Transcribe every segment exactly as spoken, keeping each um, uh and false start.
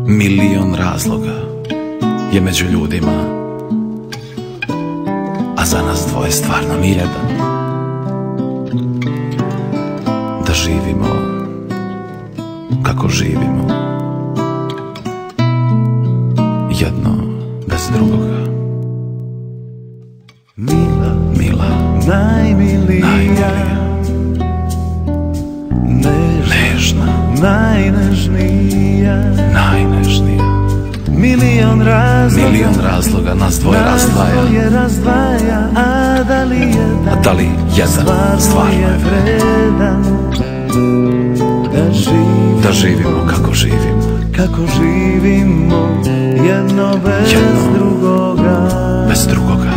Milion razloga je među ljudima, a za nas dvoje stvarno mi jedan. Da živimo kako živimo, jedno bez drugoga. Mila, Mila, najmilija, najmilija, nežna, najnežnija, najnežnija. milion razloga, Milion razloga nas dvoje razdvaja, nas dvoje razdvaja, a da li jedan, a da li jedan stvarno je vredan da živimo, da živimo kako živimo, kako živimo, jedno bez Jedno drugoga. bez drugoga.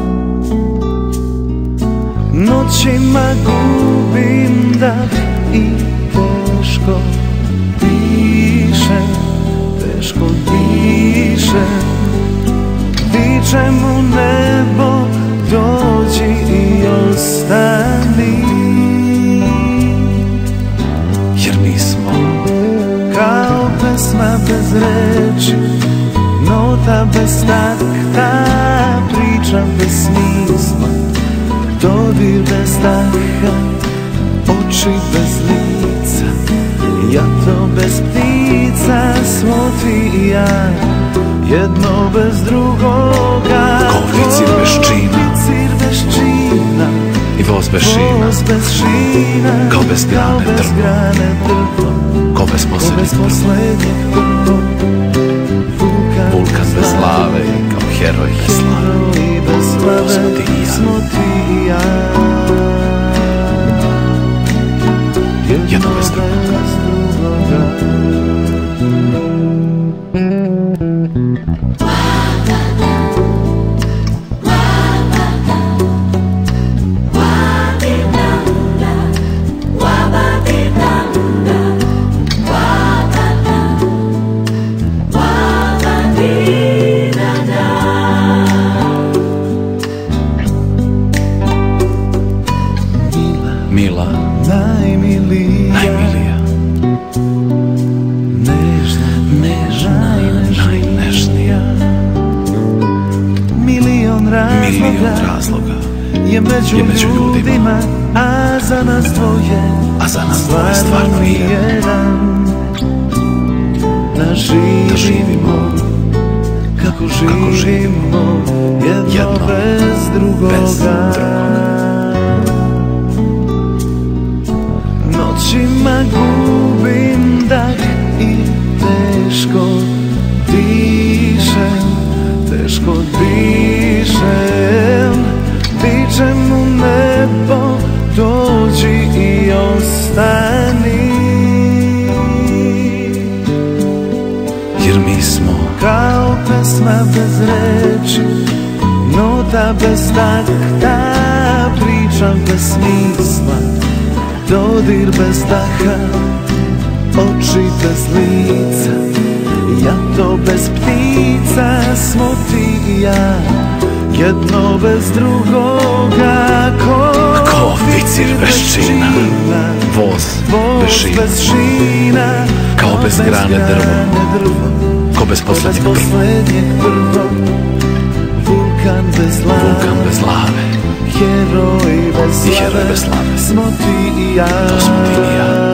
Noćima gubim dah i teško dišem, teško dišem, vičem u nebo, dođi i ostani. Jer mi smo Kao pesma bez reči, nota bez takta, priča bez smisla, dodir bez daha, oči bez lica, ja to bez ptica, smo ti i ja, jedno bez drugoga. Ko vicir bez čina, vicir bez čina, i voz bez šina, voz bez šina, kao bez grane kao bez drvo, grane drvo, ko bez ko bez poslednjeg prvo, poslednjeg prvo, vulkan bez glave, kao heroj i slave. i bez slave, smo ti i ja. smo ti i ja, Jedno bez drugoga. Mila, Najmilija, najmilija, nežna, nežna, najnežnija. milion Milion razloga razloga je među je među ljudima, ljudima, a za nas dvoje, a za nas dvoje stvarno mi nije jedan. Da živimo, da živimo kako kako živimo, živimo, jedno, jedno bez drugoga. bez drugoga. Noćima gubim dah i teško dišem, teško dišem, vičem u nebo, dođi i ostani. Jer mi smo Kao pesma bez reči, nota bez takta, priča bez smisla, dodir bez daha, oči bez lica, ja to bez ptica, smo ti i ja, jedno bez drugoga. Ko, ko vicir bez čina, voz bez šina, bez šina, kao bez grane drvo, ko bez poslednjeg prvo, prvo, vulkan bez glave, vulkan bez glave, heroj bez i heroj bez slave, slave. smo ti i ja, To smo ti i ja.